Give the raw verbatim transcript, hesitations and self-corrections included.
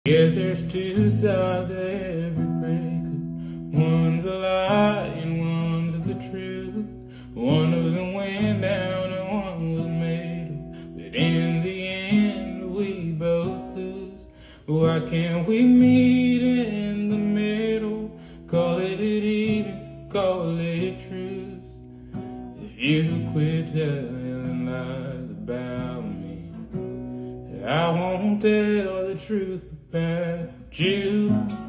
Yeah, there's two sides to every breakup. One's a lie and one's the truth. One of them went down and one was made up, but in the end we both lose. Why can't we meet in the middle? Call it even, call it truth. If you quit telling lies about me, I won't tell the truth about you.